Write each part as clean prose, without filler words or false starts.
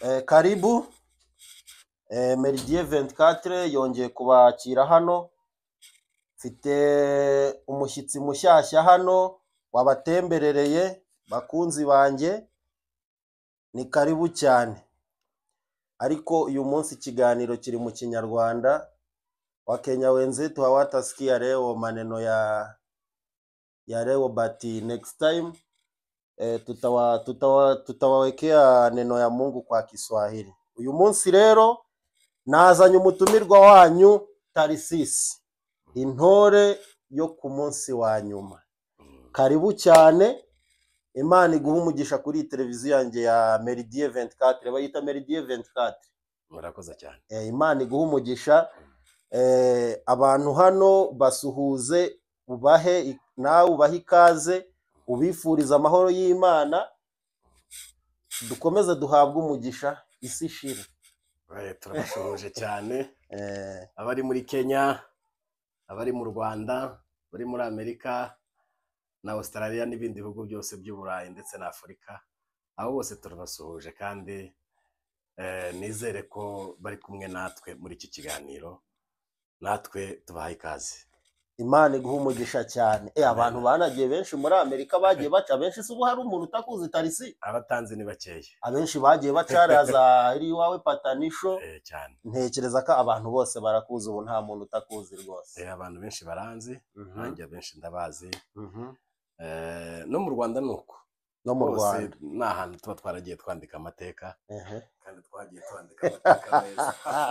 Karibu Meridie 24 yongeye kubakira hano. Mfite umushyitsi mushyashya hano wabatemberereye bakunzi banjye, ni karibu cyane. Ariko uyu munsi ikiganiro kiri mu Kinyarwanda. Wakenya wenzetu hawatasikia leo maneno ya leo, but next time tutawawekea neno ya Mungu kwa Kiswahili. Uyu munsi rero nazanye umutumirwa wanyu Tarisisi, intore yo ku munsi wa nyuma. Karibu cyane. Imana iguha umugisha kuri televiziyo yanjye ya Meridie 24, bayita Meridie 24. Murakoze cyane. Imana iguha umugisha. Abantu hano basuhuze, ubahe nawe ubahe ikaze, ubifuriza amahoro y'Imana, dukomeze duhabwe umugisha isi ishire. Turabashoboje cyane. Abari muri Kenya, abari mu Rwanda, bari muri Amerika na Australia n'ibindi bihugu byose by'Uburayi ndetse na Afurika, abo bose turabasuhuje kandi nizere ko bari kumwe natwe muri iki kiganiro. Natwe tubaha ikaze. Imana iguha umugisha cyane. Abantu banagiye benshi muri Amerika bagiye baca, benshi se ubu hari umuntu utakuzi Tarisi? Abatanzi ni bakeya. Abenshi bagiye bacaraza iri wawe Patanisho. Cyane. Ntekereza ko abantu bose barakuzi ubu, nta muntu utakuzi rwose. Abantu benshi baranzi, nanjye benshi ndabazi. No mu Rwanda nuko. No mu Rwanda ni ahantu tuba twaragiye twandika amateka, kandi twagiye twandika amateka meza.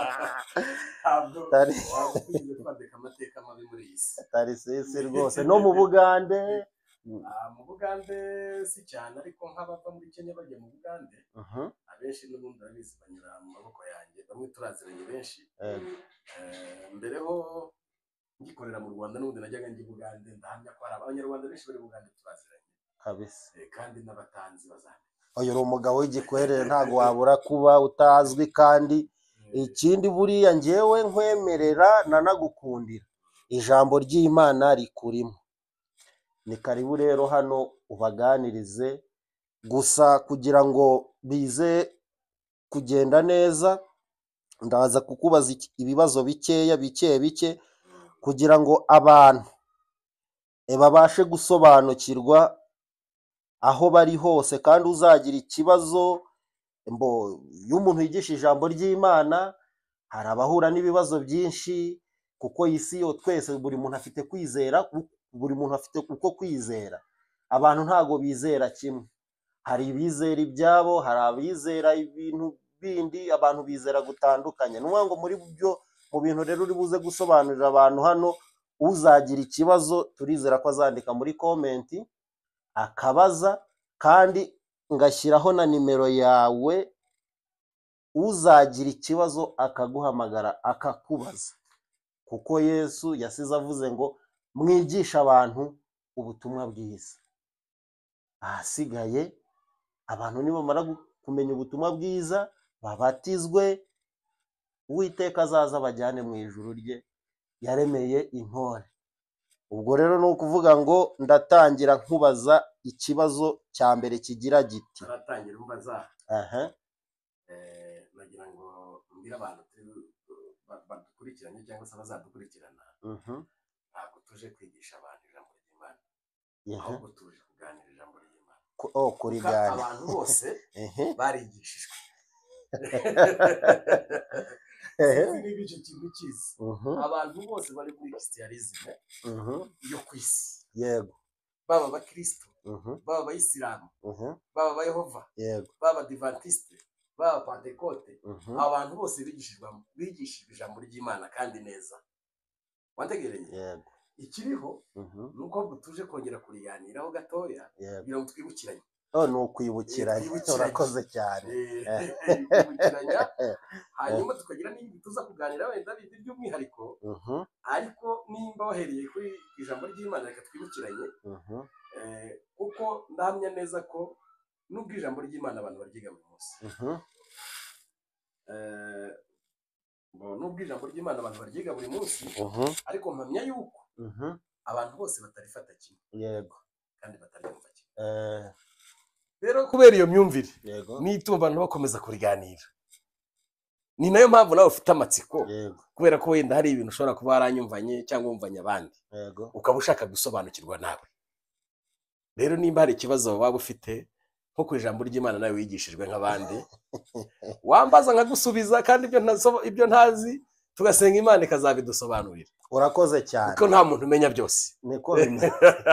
Twandika amateka mabi muri iyi si. Tarisisi rwose. No mu Bugande? Mu Bugande si cyane, ariko nk'abava muri Kenya bajya mu Bugande, abenshi n'ubundi barabizi banyura mu maboko yanjye, bamwe turaziranye benshi. Mbere ho ngikorera mu Rwanda n'ubundi najyaga njya i Bugande, ndahamya ko hari abanyarwanda benshi bari Bugande turaziranye kabisa, kandi n'abatanzi bazana. Oyo uri umugabo w'igikwerere, ntago wabura kuba utazwi. Kandi ikindi buriya njyewe nkwemerera nanagukundira, ijambo ry'Imana rikurimo. Ni karibu rero hano ubaganirize, gusa kugira ngo bize kugenda neza ndaza kukubaza ibibazo bike kugira ngo abantu babashe gusobanukirwa aho bari hose. Kandi uzagira ikibazo, iyo umuntu yigisha ijambo ry'Imana hari abahura n'ibibazo byinshi, kuko isi yo twese buri muntu afite kwizera, buri muntu afite uko kwizera. Abantu ntago bizera kimwe, hari ibizera ibyabo, hari abizera ibintu bindi, abantu bizera gutandukanye. Ni ngo muri byo mu bintu rero uri buze gusobanurira abantu hano, uzagira ikibazo turizera ko azandika muri komenti akabaza, kandi ngashyiraho na nimero yawe, uzagira ikibazo akaguhamagara akakubaza, kuko Yesu yasize avuze ngo mwigisha abantu ubutumwa bwiza. Ahasigaye abantu nibamara kumenya ubutumwa bwiza babatizwe, Uwiteka azaza bajyane mu ijuru rye yaremeye intore. Ubwo rero ni ukuvuga ngo ndatangira nkubaza ikibazo cya mbere kigira giti. Aratangira umbaza. Nagira ngo mbire abantu badukurikiranye cyangwa se bazadukurikirana, ntabwo tuje kwigisha abantu ijambo ry'Imana, ahubwo tuje kuganira ijambo ry'Imana. Kurigana. Abantu bose barigishijwe. Niba icyo kintu kizi, abantu bose bari muri Christianisme yo ku isi, yego, baba abakristo, baba abayisilamu, baba abayehova, baba adventiste, baba pentecote, abantu bose bigishijwe ijambo ry'Imana kandi neza. Wantegereye? Yego. Ikiriho nuko tuje kongera kuriganiraho gatoya kugira ngo twibukiranye. Ni ukwibukiranya. Urakoze cyane. Kwibukiranya, hanyuma tukagira n'ibindi tuza kuganira wenda bindi by'umwihariko, ariko nimba wahereye kuri ijambo ry'Imana reka twibukiranye, kuko ndahamya neza ko nubwo ijambo ry'Imana abantu baryiga buri munsi, nubwo ijambo ry'Imana abantu baryiga buri munsi, ariko mpamya yuko abantu bose batarifata kimwe. Yego. Kandi bataryumva kimwe. rero kubera iyo myumvire yego nituma abantu bakomeza kuriganira, ni nayo mpamvu nawe ufite amatsiko, yego kubera ko wenda hari ibintu ushobora kuba waranyumvanye cyangwa wumvanye abandi, yego ukaba ushaka gusobanukirwa nawe. Rero nimba hari ikibazo waba ufite nko ku ijambo ry'Imana nawe wigishijwe nk'abandi, wambaza nkagusubiza, kandi ibyo ntazi tugasenga Imana ikazabidusobanurira. urakoze cyane, kuko nta muntu umenya byose. niko bimeze.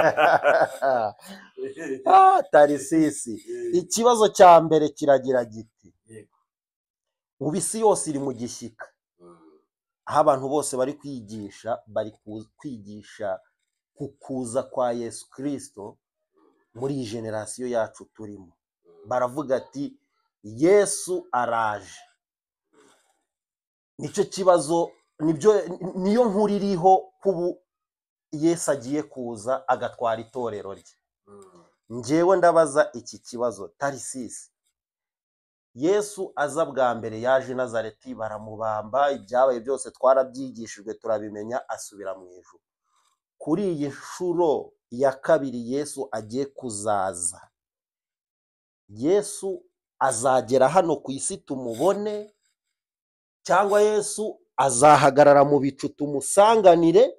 Tarisisi, ikibazo cya mbere kiragira giti ubu isi yose iri mu gishyika, aho abantu bose bari kwigisha ku kuza kwa Yesu Kristo muri iyi generasiyo yacu turimo. Baravuga ati Yesu araje. Nicyo kibazo, niyo nkuru iriho kubu Yesu agiye kuza agatwara itorero rye. Njyewe ndabaza iki kibazo, Tarisisi, Yesu aza bwa mbere yaje i Nazareti, baramubamba, ibyabaye byose twarabyigishijwe turabimenya, asubira mu ijuru. Kuri iyi nshuro ya kabiri Yesu agiye kuzaza, Yesu azagera hano ku isi tumubone, cyangwa Yesu azahagarara mu bicu tumusanganire?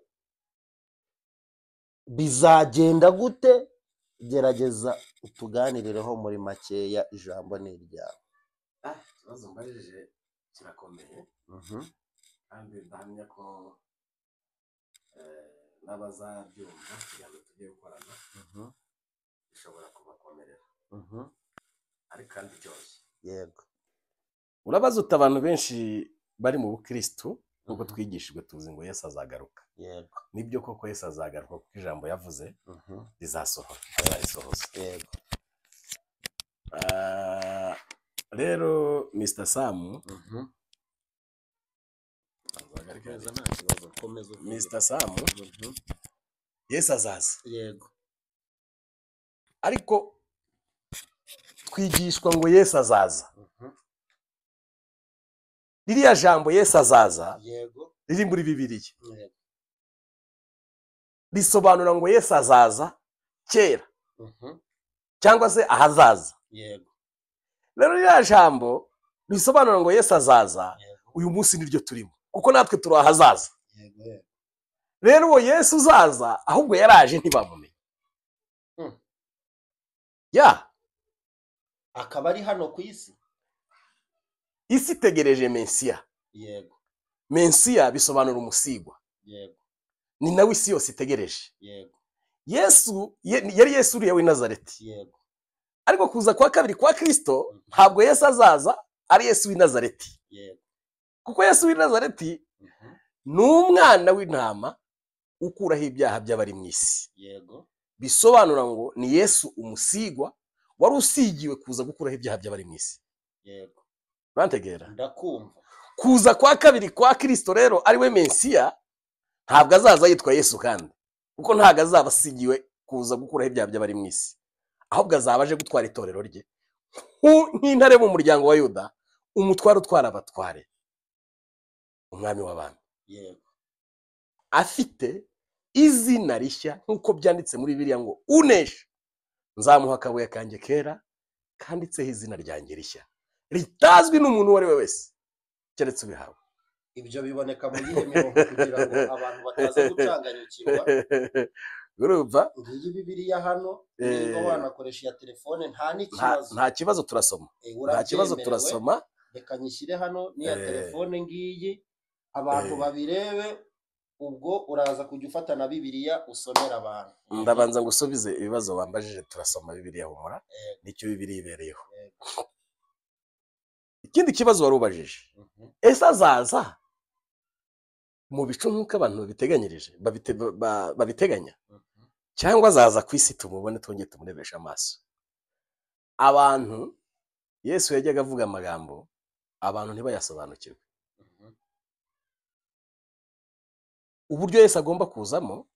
Bizagenda gute? Gerageza utuganirireho muri makeya, ijambo ni iryawe. Ikibazo mbajije kirakomeye, kandi ndahamya ko n'abazabyumva kugira ngo tujye gukorana bishobora kubakomerera, ariko kandi byoroshye. Yego. Urabaza uti abantu benshi bari mu bukristu nk'uko twigishijwe tuzi ngo Yesu azagaruka. Yego. Nibyo koko Yesu azagaruka, kuko ijambo yavuze rizasohora, azarisohoza. Yego. Rero Mr. Sam, Mr. Sam, Yesu azaza. Yego. Ariko twigishwa ngo Yesu azaza. Ririya jambo Yesu azaza, yego, riri muri Bibiliya. Yego. Risobanura ngo Yesu azaza kera, cyangwa se ahazaza. Yego. Rero ririya jambo risobanura ngo Yesu azaza, uyu munsi niryo turimo, kuko natwe turi ahazaza. Yego. Rero uwo Yesu uzaza ahubwo yaraje ntibamumenye. Akaba ari hano ku isi. Isi itegereje Mesiya. Yego. Mesiya bisobanura umusigwa. Yego. Ni nawe isi yose itegereje. Yego. Yesu yari Yesu uriya w'i Nazareti. Yego. Ariko kuza kwa kabiri kwa Kristo ntabwo Yesu azaza ari Yesu w'i Nazareti. Yego. Kuko Yesu w'i Nazareti ni umwana w'intama ukuraho ibyaha by'abari mu isi. Yego. Bisobanura ngo ni Yesu umusigwa wari usigiwe kuza gukuraho ibyaha by'abari mu isi. Yego. Bantegera? Ndakumva. Kuza kwa kabiri kwa Kristo rero ari we Mesiya, ntabwo azaza yitwa Yesu kandi, kuko ntabwo azaba asigiwe kuza gukuraho ibyaha by'abari mu isi, ahubwo azaba aje gutwara itorero rye nk'intare mu muryango wa Yuda, umutware utwara abatware, umwami w'abami. Yego. Afite izina rishya nk'uko byanditse muri Bibiliya ngo unesha nzamuha akabuye kanjye kera kanditseho izina ryanjye rishya, ritazwi n'umuntu uwo ari we wese keretse ubihawe. Ibyo biboneka mu gihe mirongo kugira ngo abantu bataza gucanganyukirwa. Urumva? Ngiyi Bibiliya hano, niba wanakoresha ya telefone nta kibazo turasoma. Nta kibazo turasoma. Reka nyishyire hano n'iya telefone ngiyi, abantu babirebe, ubwo uraza kujya ufata na Bibiliya usomera abantu. Ndabanza ngusubize ibibazo wambajije, turasoma Bibiliya humura, nicyo Bibiliya ibereyeho. Ikindi kibazo wari ubajije, ese azaza mu bicu nk'uko abantu babiteganya, cyangwa azaza ku isi tumubone twongeye tumurebesha amaso? Abantu, Yesu yajyaga avuga amagambo abantu ntibayasobanukirwe. Uburyo Yesu agomba kuzamo,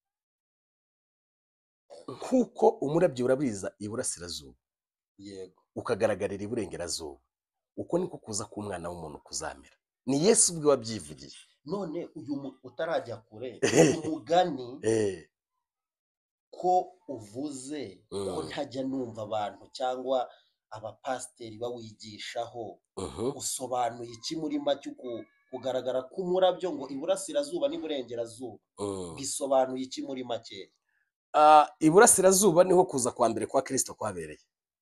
nk'uko umurabyo urabiriza iburasirazuba, yego, ukagaragarira iburengerazuba, uko niko kuza k'umwana w'umuntu kuzamera. Ni Yesu ubwe wabyivugiye. None uyu utarajya kure, umugani ko uvuze ko ntajya numva abantu cyangwa abapasiteri bawigishaho, usobanuye iki muri make kugaragara k'umurabyo ngo iburasirazuba n'iburengerazuba bisobanuye iki muri make? Iburasirazuba niho kuza kwa mbere kwa Kristo kwabereye.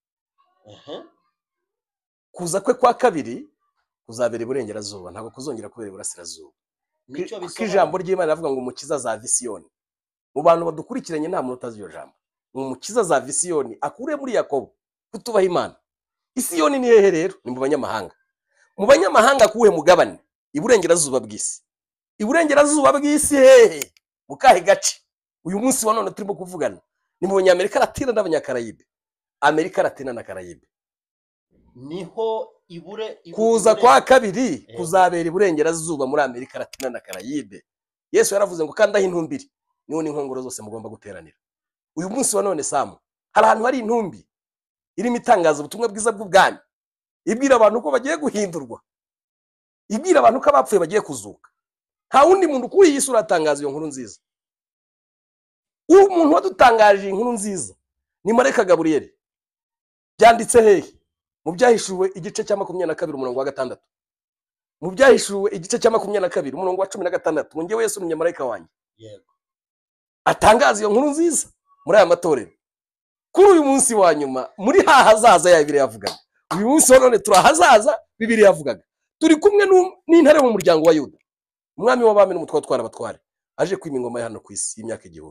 Kuza kwe kwa kabiri kuzabera iburengerazuba, ntabwo kuzongera kubera iburasirazuba. Kuko ijambo ry'Imana rivuga ngo umukiza azava i Siyoni. Mu bantu badukurikiranye nta muntu utazi iyo jambo. Umukiza azava i Siyoni akure muri Yakobo kutubaha Imana. I Siyoni ni hehe rero? Ni mu banyamahanga. Mu banyamahanga kuwe mugabane iburengerazuba bw'isi. Iburengerazuba bw'isi hehe? Mu kahe gace? Uyu munsi wa none turimo kuvugana ni mu Banyamerika Latina n'Abanyakarayibe. Amerika Latina na Karayibe. Niho kuza kwa kabiri kuzabera iburengerazuba muri Amerika Latina na Karayibe. Yesu yaravuze ngo kandi aho intumbiri niho n'inkongoro zose mugomba guteranira. Uyu munsi wa none Samu hari ahantu hari intumbi irimo itangaza ubutumwa bwiza bw'ubwami, ibwira abantu ko bagiye guhindurwa, ibwira abantu ko abapfuye bagiye kuzuka. Nta wundi muntu kuri iyi sura atangaza iyo nkuru nziza. Umuntu wadutangaje inkuru nziza ni Marayika Gaburiyeli. Byanditse hehe? Mu Byahishuwe igice cya 22 umurongo wa 6. Mu Byahishuwe igice cya 22 umurongo wa 16 ngo ngewe Yesu ni Marayika wanjye. Yego. Atangaza iyo nkuru nziza muri aya matorero. Kuri uyu munsi wa nyuma muri hahazaza ya Bibiliya yavugaga. Uyu munsi wa none turahazaza Bibiliya yavugaga. Turi kumwe n'intare mu muryango wa Yuda. Umwami w'abami n'umutwe watwara abatware aje kwima ingoma hano ku isi y'imyaka 1000.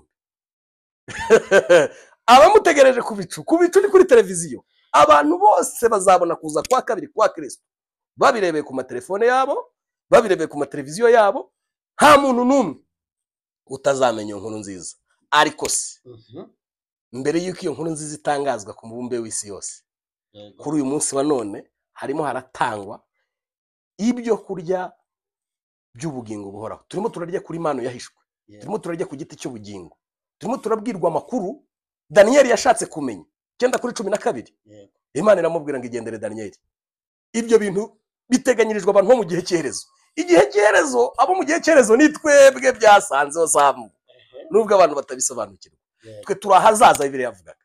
Abamutegereje ku bicu ni kuri televiziyo. Abantu bose bazabona kuza kwa kabiri kwa Kristo. Babirebeye ku matelefone yabo, babirebeye ku mateleviziyo yabo, nta muntu numwe utazamenya iyo nkuru nziza. Ariko se mbere y'uko iyo nkuru nziza itangazwa ku mubumbe w'isi yose, kuri uyu munsi wa none harimo haratangwa ibyo kurya by'ubugingo buhoraho. Turimo turarya kuri Imana yahishwe, turimo turarya ku giti cy'ubugingo, turimo turabwirwa amakuru Daniel yashatse kumenya 9:12. Imana iramubwira ngo igendere Daniel. Ibyo bintu biteganyirijwe abantu bo mu gihe cyerezo. Igihe cyerezo, abo mu gihe cyerezo ni twebwe byasanzeho Samu. Nubwo abantu batabisobanukirwa. Twe turahazaza Bibiliya yavugaga.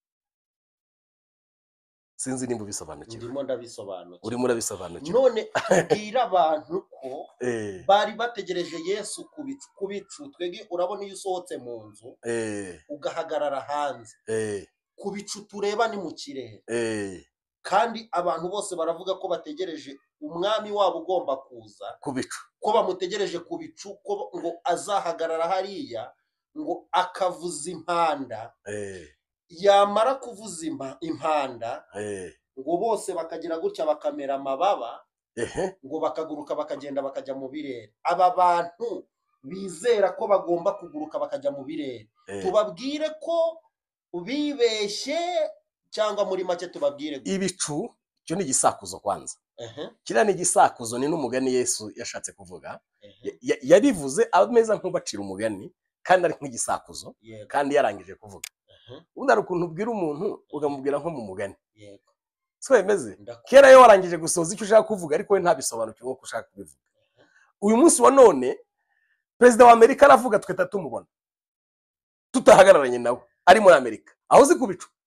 Sinzi nimba bisobanukirwa. Ndimo ndabisobanukirwa. Urimo urabisobanukirwa. None tubwira abantu ko bari bategereje Yesu ku bicu. Twege urabona iyo usohotse mu nzu ugahagarara hanze. Ku bicu tureba ni mu kirere. Kandi abantu bose baravuga ko bategereje umwami wabo ugomba kuza ku bicu, ko bamutegereje ku bicu, ko ngo azahagarara hariya ngo akavuza impanda. Yamara kuvuza impanda ngo bose bakagira gutya bakamera amababa, ngo bakaguruka bakagenda bakajya mu birere. Aba bantu bizera ko bagomba kuguruka bakajya mu birere, tubabwire ko bibeshye cyangwa muri make tubabwire ibicu? Cyo ni igisakuzo kwanza. Kira ni igisakuzo, ni n'umugani Yesu yashatse kuvuga. Yabivuze ameza nk'ubacira umugani kandi ari nk'igisakuzo, kandi yarangije kuvuga. Ubundi ari ukuntu ubwira umuntu ugamubwira nko mu mugani. So yemeze kera yo warangije gusoza icyo ushaka kuvuga, ariko we ntabisobanukirwa uko ushaka kubivuga. Uyu munsi wa none Perezida wa Amerika aravuga, twe tatumubona tutahagararanye nawe ari muri Amerika, aho uzi ku bicu.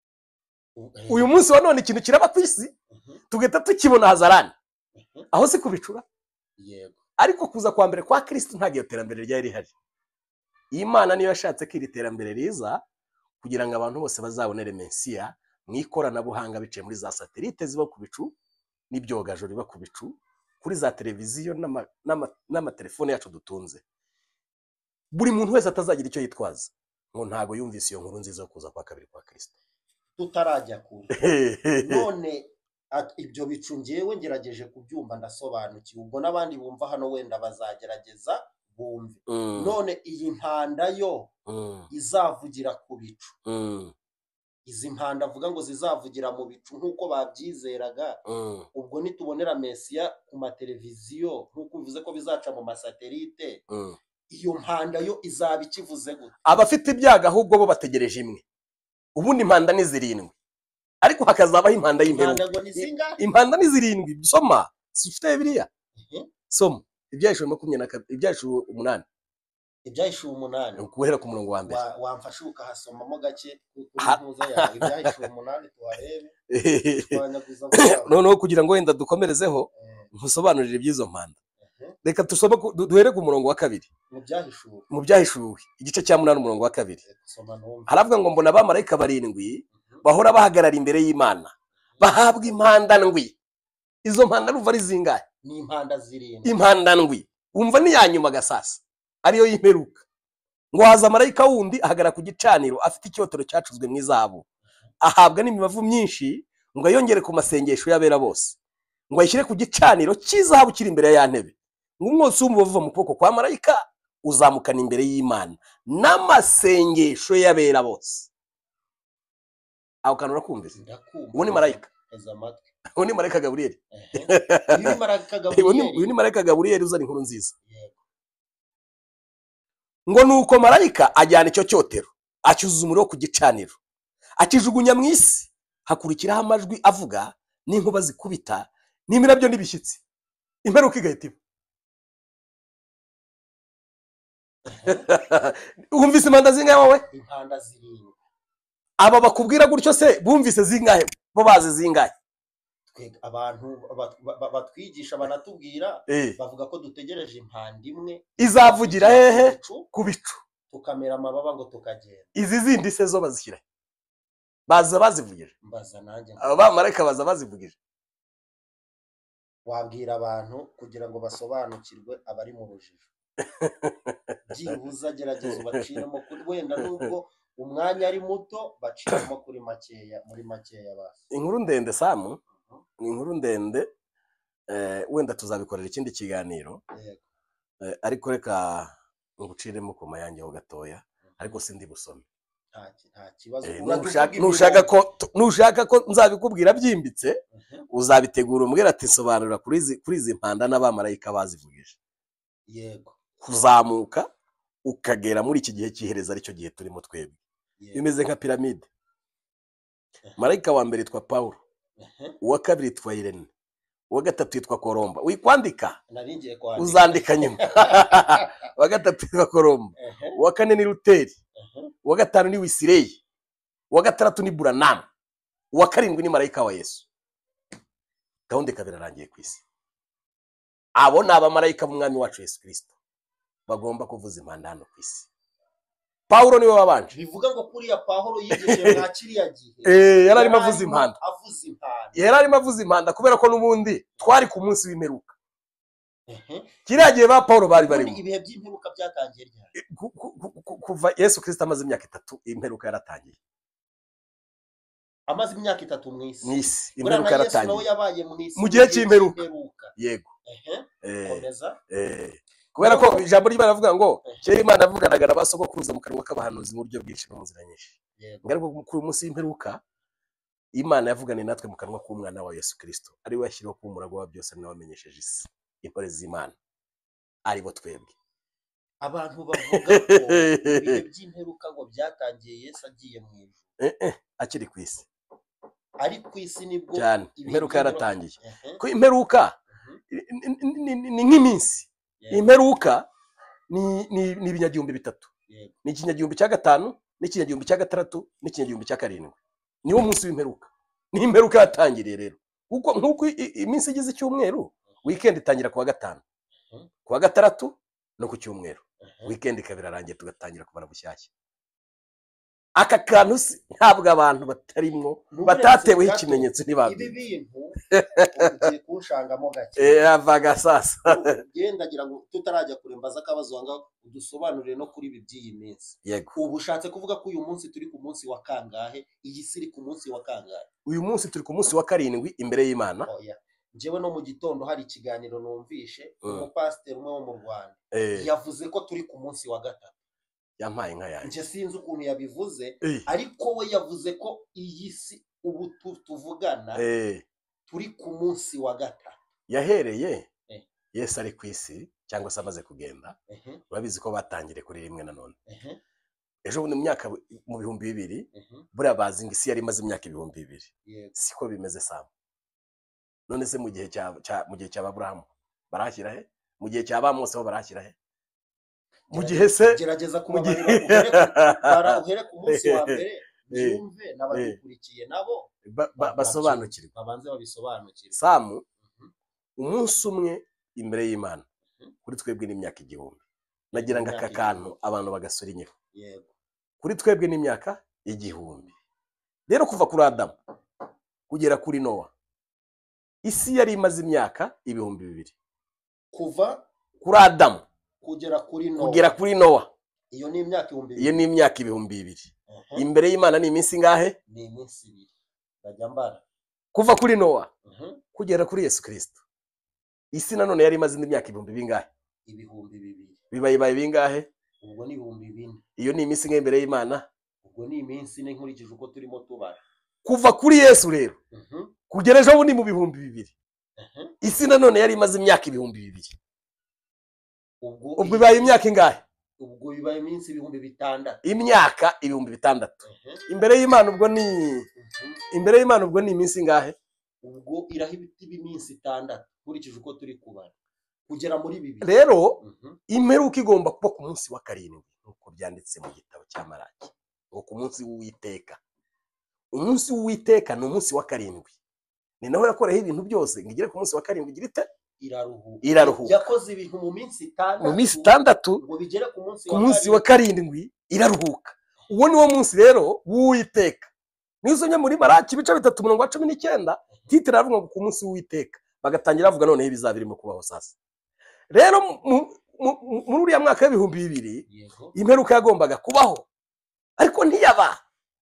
Uyu munsi wa none ikintu kiraba ku isi tugeta tukibona hazarani, aho si kubicura. Ariko kuza kwa mbere kwa Kristo ntagiye terambere ryari rihari. Imana niyo yashatse ko iri terambere riza kugira ngo abantu bose bazabonere Mesiya mu ikoranabuhanga biciye muri za satelite ziba ku bicu n'ibyogajuru biba ku bicu, kuri za televiziyo n'amatelefone yacu dutunze. Buri muntu wese atazagira icyo yitwaza ngo ntago yumvise iyo nkuru nziza yo kuza kwa kabiri kwa Kristo. Tutarajya kure none ibyo bicu ngewe ngerageje kubyumva ndasobanukiwe, ubwo n'abandi bumva hano wenda bazagerageza bumve. None iyi mpanda yo izavugira ku bicu, izi mpanda avuga ngo zizavugira mu bicu nk'uko babyizeraga, ubwo nitubonera Mesiya ku mateleviziyo nk'uko bivuze ko bizaca mu masatelite, iyo mpanda yo izaba ikivuze gute? Abafite ibyaga ahubwo bo bategereje imwe. Ubundi impanda ni 7, ariko hakazabaho impanda y'imperuka. Impanda ni 7. Soma, sifite Bibiliya. Soma Ibyahishwe 22, Ibyahishwe 8. ibyahishuwe 8 guhera ku murongo wa mbere. wamfasha ukahasomamo gake kuri impuza yawe ibyahishuwe 8 tuharebe noneho kugira ngo wenda dukomerezeho nkusobanurire iby'izo mpanda. Reka tusome duhere ku murongo wa 2 mu byahishuwe igice cya 8 umurongo wa 2 haravuga ngo mbona abamarayika 7 bahora bahagarara imbere y'Imana bahabwa impanda ndwi. Izo mpanda ruva ari zingahe? Ni impanda 7. Impanda ndwi umva ni yanyuma gasasa ariyo y'imperuka. Ngo haza marayika wundi ahagara ku gicaniro afite icyotero cyacuzwe mu izahabu, ahabwa n'imibavu myinshi ngo ayongere ku masengesho y'abera bose, ngo ayishyire ku gicaniro cy'izahabu kiri imbere ya ntebe. Ngo umwotsi w'umubavu uva mu kuboko kwa marayika uzamukana imbere y'Imana n'amasengesho y'abera bose. Aho kanura kumvise uwo ni marayika, uwo ni marayika Gaburiyeli. Uyu ni marayika Gaburiyeli uzana inkuru nziza. Ngo nuko marayika ajyana icyo cyotero acyuzuza umuriro ku gicaniro akijugunya mu isi, hakurikiraho amajwi avuga n'inkuba zikubita n'imirabyo n'ibishyitsi, imperuka igahita iba. Wumvise impanda zingahe wowe? Impanda 7. Aba bakubwira gutyo se bumvise zingahe? Bo bazi zingahe? Abantu batwigisha banatubwira bavuga ko dutegereje impanda imwe izavugira hehe? Ku bicu tukamera amababa ngo tukagenda. Izi zindi se zo bazishyira baza bazivugije? Mbaza nanjye aba marayika baza bazivugije. Wabwira abantu kugira ngo basobanukirwe abari mu rujijo. Byibuza gerageza ubaciremo kuri wenda nubwo umwanya ari muto baciramo kuri makeya, muri makeya basi. Inkuru ndende Samu, ni inkuru ndende, wenda tuzabikorera ikindi kiganiro, ariko reka nguciremo ku mayange ho gatoya, ariko sindi busome. Nta kibazo. Nushaka ko nzabikubwira byimbitse uzabitegura umbwira ati sobanura kuri izi mpanda n'abamarayika bazivugije. Yego. Kuzamuka ukagera muri iki gihe cy'ihereza aricyo gihe turimo twebwe. Bimeze nka piramide. Marayika wa mbere yitwa Paulo, uwa kabiri yitwa Irene, uwa gatatu yitwa Kolomba. Wikwandika naringiye kwandika uzandika nyuma. Uwa gatatu yitwa Kolomba, uwa kane ni Luteri, uwa gatanu ni Wesley, uwa gatandatu ni Branham, uwa karindwi ni marayika wa Yesu. Gahunda ikabirarangiye ku isi. Abo ni abamarayika b'umwami wacu Yesu Kristo bagomba kuvuza impanda hano ku isi. Paulo niwe wabanje. Bivuga ngo kuriya Paulo yigishe nka kiriya gihe. Yari arimo avuza impanda. Yari arimo avuza impanda kubera ko n'ubundi twari ku munsi w'imperuka. Kiriya gihe ba Paulo bari barimo. Ibihe by'imperuka byatangiye ryari? Kuva Yesu Kristo amaze imyaka 3 imperuka yaratangiye. Amaze imyaka 3 mu isi. Mwisi imperuka yaratangiye. Yesu nawe yabaye mu isi. Mu gihe cy'imperuka. Yego. Komeza. Kubera ko ijambo ry'Imana avuga ngo kera Imana avuganaga n'abasogokuruza mu kanwa k'abahanuzi mu buryo bwinshi no mu nzira nyinshi. Ariko kuri umunsi w'imperuka Imana yavuganye natwe mu kanwa k'umwana wa Yesu Kristo, ari we yashyiriweho kuba umuragwa wa byose n'abamenyesheje isi impore z'Imana ari bo twebwe. Abantu bavuga ko ibihe by'imperuka ngo byatangiye Yesu agiye mu ijuru. Akiri ku isi. Ari ku isi nibwo cyane imperuka yaratangiye. Ko imperuka ni nk'iminsi. Imperuka ni ibinyagihumbi 3. Ni ikinyagihumbi cya 5, n'ikinyagihumbi cya 6, n'ikinyagihumbi cya 7. Niwo munsi w'imperuka. Ni imperuka yatangiriye rero. Nkuko iminsi igize icyumweru, weekend itangira ku wa 5, ku wa 6 no ku cyumweru. Weekend ikabirarangiye tugatangira kubara bushyashya. Aka kantu ntabwo abantu batarimwo batateweho ikimenyetso ntibabi. Ibi bintu ugiye kunshangamo gake. Avaga sasa. Gendagira ngo tutarajya kurembaza akabazo wanga udusobanurire no kuri ibi by'iyi minsi. Yego. Ubu ushatse kuvuga ko uyu munsi turi ku munsi wa kangahe? Iyi siri ku munsi wa kangahe? Uyu munsi turi ku munsi wa 7 imbere y'Imana. Oya. Njyewe no mu gitondo hari ikiganiro numvishe umupasiteri umwe wo mu Rwanda yavuze ko turi ku munsi wa 3. Yampaye inka yanjye. Nje sinzi ukuntu yabivuze ariko we yavuze ko iyi si ubu tuvugana turi ku munsi wa 3. Yahereye Yesu ari ku isi cyangwa se amaze kugenda. Urabizi ko batangire kuri rimwe na none. Ejo mu myaka mu 2000 buriya bazi ngo isi yari imaze imyaka 2000. Siko bimeze Sam. None se mu gihe cya Abrahamu barashyira he? Mu gihe cya Mose ho barashyira he? mu gihe se gerageza mu gihe kubabarira uhere ku munsi wa mbere byumve n'abadukurikiye nabo basobanukirwe babanze babisobanukirwe. Samu umunsi umwe imbere y'Imana kuri twebwe n'imyaka 1000. Nagira ngo aka kantu abantu bagasura inyeho. Yego. Kuri twebwe n'imyaka 1000. Rero kuva kuri Adamu kugera kuri Nowa isi yari imaze imyaka 2000. Kuva kuri Adamu kugera kuri Nowa iyo ni imyaka 2000. iyo ni imyaka 2000. Imbere y'Imana ni iminsi ngahe? Ni iminsi 2. Bajyambara kuva kuri Nowa kugera kuri Yesu Kristo isi nanone yari imaze imyaka 2000 bingahe? 2000. Bibaye bingahe? Ubwo ni 2000. Iyo ni iminsi ngahe imbere y'Imana? Ubwo ni iminsi ne nkurikije uko turimo tubara. Kuva kuri Yesu rero kugera ejo bundi mu 2000 isi nanone yari imaze imyaka 2000. Ubwo bibaye imyaka ingahe? Ubwo bibaye iminsi 6000. Imyaka 6000. Imbere y'Imana ubwo ni iminsi ingahe? Ubwo irahibiti b'iminsi 6 nkurikije uko turi kubara kugera muri 2000. Rero imperuka igomba kuba ku munsi wa 7 nkuko byanditse mu gitabo cya Malaki ngo ku munsi w'Uwiteka. Umunsi w'Uwiteka ni umunsi wa 7. Ni naho yakoreho ibintu byose ngigire ku munsi wa 7 girite iraruhuka. Yakoze ibintu mu minsi 6. Mu minsi 6 ngo bigere ku munsi wa 7 iraruhuka. Uwo ni wo munsi rero w'Uwiteka. Nizonye muri Malaki ibice 3:19 titira avuga ngo ku munsi w'Uwiteka bagatangira avuga none ibizaba birimo kubaho sasa. Rero muri uriya mwaka w'2000 imperuka yagombaga kubaho ariko ntiyaba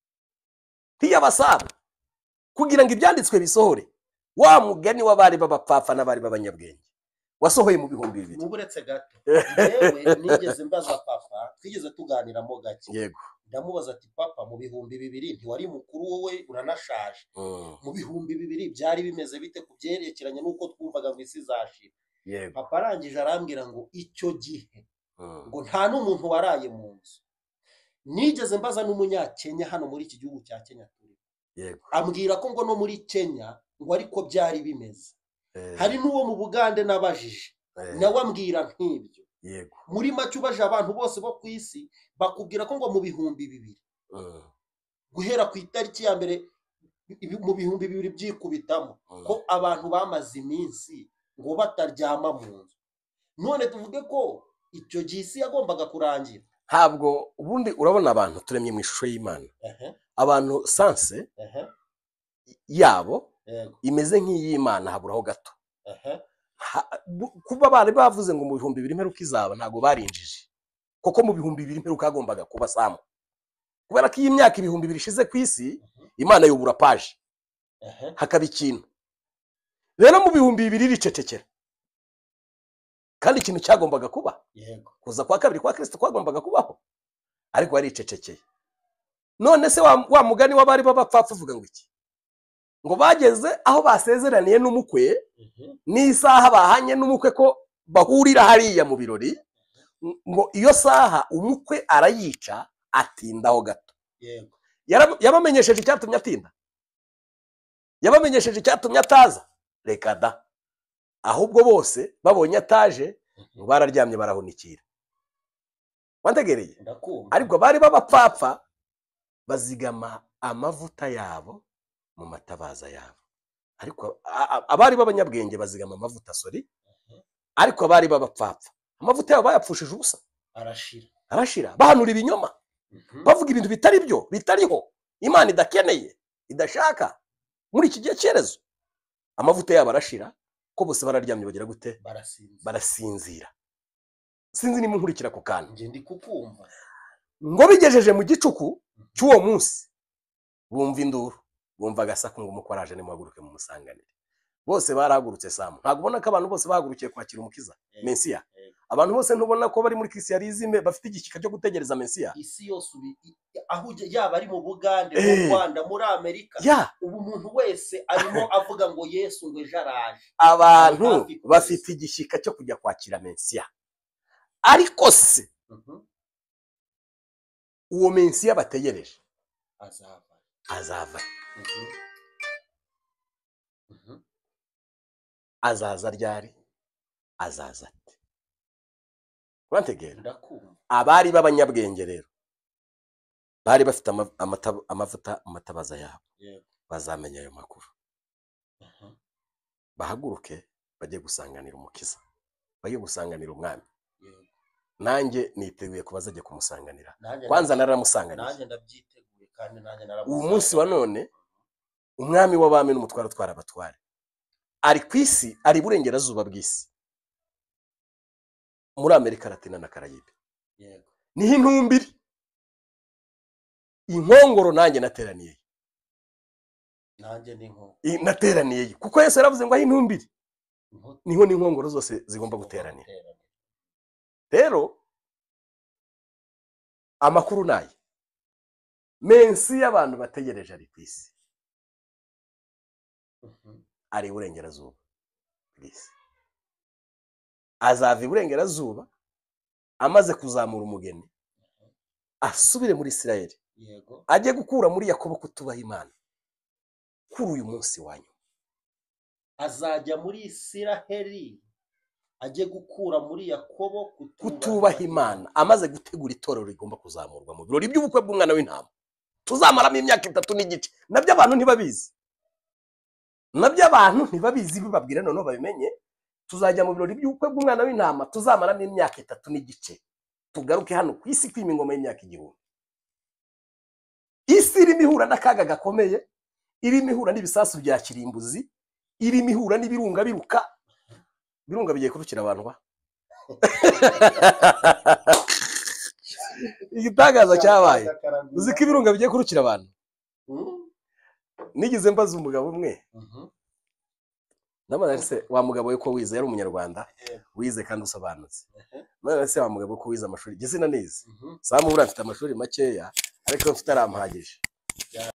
Samu kugira ngo ibyanditswe bisohore. Wa mugani w'abari b'abapfapfa n'abari b'abanyabwenge wasohoye mu 2000. Muburetse gato yewe nigeze mbaza papa twigeze tuganiramo gake. Yego. Ndamubaza ati papa mu 2000 ntiwari mukuru wowe uranashaje. Mu 2000 byari bimeze bite kubyerekeranye nuko twumvaga ngo isi zashira. Yego. Papa arangije arambwira ngo icyo gihe ngo nta n'umuntu waraye mu nzu. Nigeze mbaza n'umunyakenya hano muri iki gihugu cya Kenya turi. Yego. Ambwira ko ngo no muri Kenya ngo ariko byari bimeze. Hari n'uwo mu Bugande nabajije nawe ambwira nk'ibyo. Yego. Muri make ubaje abantu bose bo ku isi bakubwira ko ngo mu 2000 guhera ku itariki ya mbere mu 2000 byikubitamo ko abantu bamaze iminsi ngo bataryama mu nzu. None tuvuge ko icyo gisi yagombaga kurangira. Ntabwo ubundi urabona abantu turemye mu ishusho y'Imana. Abantu sanse yabo imeze nk'iy'Imana haburaho gato. Kuba bari bavuze ngo mu 2000 imperuka izaba ntago barinjije koko mu 2000 imperuka yagombaga kuba Samu kubera ko iyi myaka 2000 ishize ku isi Imana yubura page hakaba ikintu. Rero mu 2000 ricecekera kandi ikintu cyagombaga kuba kuza kwa kabiri kwa Kristo kwagombaga kubaho ariko ari icecekeye. None se wa mugani w'abari b'abapfapfa uvuga ngo iki? Ngo bageze aho basezeraniye n'umukwe n'isaha bahanye n'umukwe ko bahurira hariya mu birori ngo iyo saha umukwe arayica atindaho gato. Yego. Yabamenyesheje icyatumye atinda? Yabamenyesheje icyatumye ataza? Reka da. Ahubwo bose babonye ataje ngo bararyamye barahunikira. Wantegereye? Ariko bari b'abapfapfa bazigama amavuta yabo mu matabaza yabo. Ariko abari b'abanyabwenge bazigama amavuta ariko abari b'abapfapfa amavuta yabo bayapfushije ubusa. Arashira. Bahanura ibinyoma. Bavuga ibintu bitari byo, bitariho. Imana idakeneye, idashaka. Muri iki gihe cyerezo amavuta yabo arashira ko bose bararyamye bagira gute? Barasinzira. Sinzi nimwe nkurikira ku kantu. Nje ndi kukumva. Ngo bigejeje mu gicuku cy'uwo munsi bumva induru, bumva gasaku ngo umukoraje nimuhaguruke mu musanganire. Bose barahagurutse Samu. Ntabwo ubona ko abantu bose bahagurukiye kwakira umukiza Mesiya. Abantu bose ntubona ko bari muri Kristiyanisme bafite igishika cyo gutegereza Mesiya. Isi yose aho yaba ari mu Bugande, mu Rwanda, muri Amerika. Ubu umuntu wese arimo avuga ngo Yesu ngo jaraje. Abantu bafite igishika cyo kujya kwakira Mesiya. Ariko se uwo Mesiya bategereje azava. Azaza ryari? Azaza ate? urantegera ndakumva. abari b'abanyabwenge rero bari bafite amavuta mu matabaza yabo Yego. bazamenya ayo makuru bahaguruke bajye gusanganira umukiza bajye gusanganira umwami. Yego. Nanjye niteguye kuba azajya kumusanganira Nanjye kwanza naramusanganiye. nanjye ndabyiteguye kandi nanjye ubu munsi wa none umwami w'abami n'umutwaro utwara abatware ari ku isi, ari burengerazuba bw'isi muri Amerika Latina na Karayibe. Yego. Niho intumbiri inkongoro nanjye nateraniye nanjye ni nko nateraniye kuko Yesu yaravuze ngo aho intumbiri niho n'inkongoro zose zigomba guteranira. Rero amakuru nayo mensi y'abantu bategereje ari ku isi ari iburengerazuba bw'isi. Azava iburengerazuba amaze kuzamura umugeni asubire muri Isirayeli. Yego. Ajye gukura muri Yakobo kutubaha Imana kuri uyu munsi wanyu. Azajya muri Isiraheli ajye gukura muri Yakobo kutubaha Imana amaze gutegura itorero rigomba kuzamurwa mu birori by'ubukwe bw'umwana w'intama tuzamaramo imyaka 3 n'igice. Nabyo abantu ntibabizi bibabwira none babimenye. Tuzajya mu birori by'ubukwe bw'umwana w'intama tuzamaramo imyaka 3 n'igice tugaruke hano ku isi kwima ingoma y'imyaka 1000. Isi irimo ihura n'akaga gakomeye, irimo ihura n'ibisasu bya kirimbuzi, irimo ihura n'ibirunga biruka. Birunga bigiye kurukira abantu ba igitagaza cyabaye. Uzi ko ibirunga bigiye kurukira abantu. Nigize mbaza umugabo umwe ndabona se wa mugabo we ko wize yari umunyarwanda wize kandi usobanutse. None se wa mugabo ko wize amashuri gese na neza Samu urafite amashuri makeya ariko mfite aramuhagije.